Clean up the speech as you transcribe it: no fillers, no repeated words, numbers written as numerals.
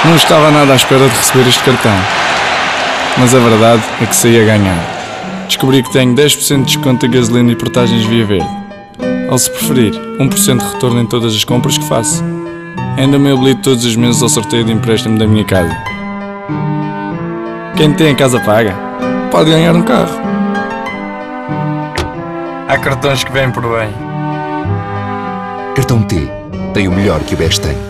Não estava nada à espera de receber este cartão, mas a verdade é que saí a ganhar. Descobri que tenho 10% de desconto em gasolina e portagens Via Verde. Ou, se preferir, 1% de retorno em todas as compras que faço. Ainda me habilito todos os meses ao sorteio de empréstimo da minha casa. Quem tem a casa paga pode ganhar um carro. Há cartões que vêm por bem. Cartão T tem o melhor que o BES tem.